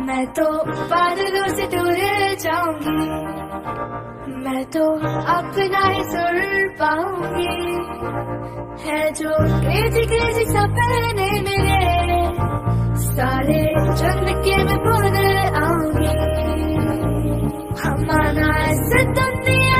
मैं तो बादलों से दूर जाऊंगी, मैं तो अपना ही सुर पाऊंगी। है जो क्रेजी क्रेजी सपने मेरे, सारे चुन के मैं भूल आऊंगी। हम आना ऐसे दुनिया